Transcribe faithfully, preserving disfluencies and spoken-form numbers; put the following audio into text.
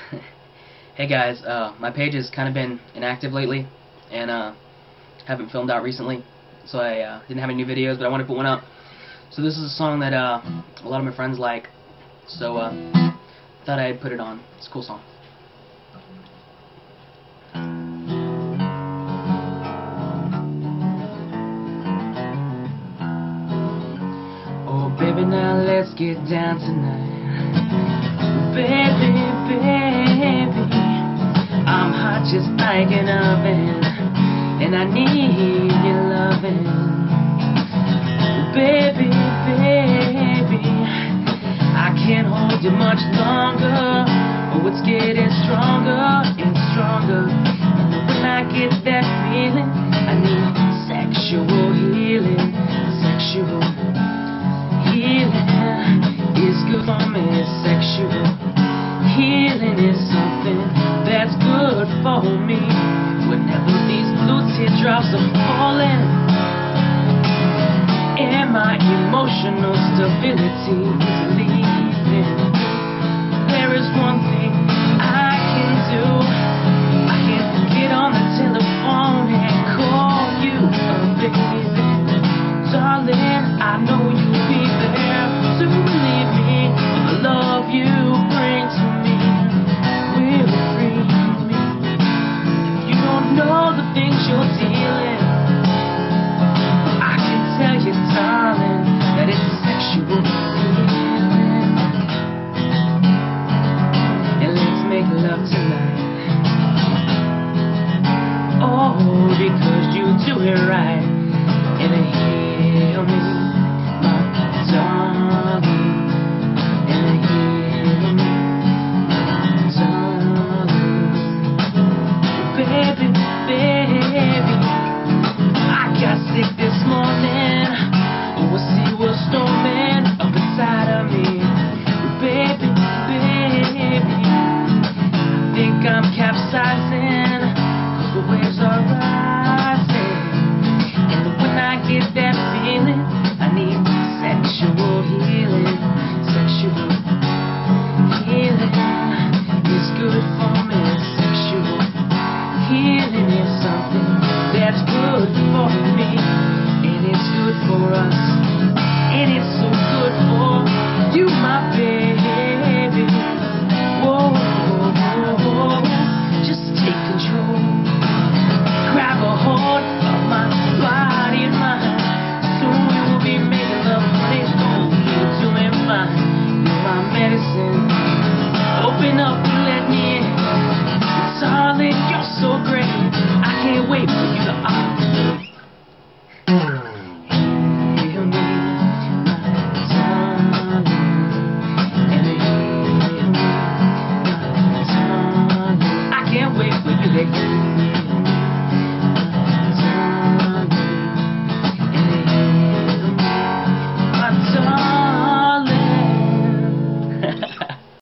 Hey guys, uh, my page has kind of been inactive lately, and uh, haven't filmed out recently, so I uh, didn't have any new videos, but I wanted to put one up. So this is a song that uh, a lot of my friends like, so uh, thought I'd put it on. It's a cool song. Oh baby, now let's get down tonight. Baby, baby, I'm hot just like an oven, and I need your loving. Baby, baby, I can't hold you much longer. Oh, it's getting stronger and stronger. And when I get that feeling, I need sexual healing. Sexual healing is good for me. Sexual healing is something that's good for me. Whenever these blue teardrops are falling, and my emotional stability is leaving, there is one thing I can do. I can get on the telephone and call you a baby. Darling, I know you'll be there to relieve me of the love you bring to me. Will free me. If you don't know the things you're dealing, I can tell you, darling, that it's sexual healing. And let's make love tonight. Oh, because you do it right.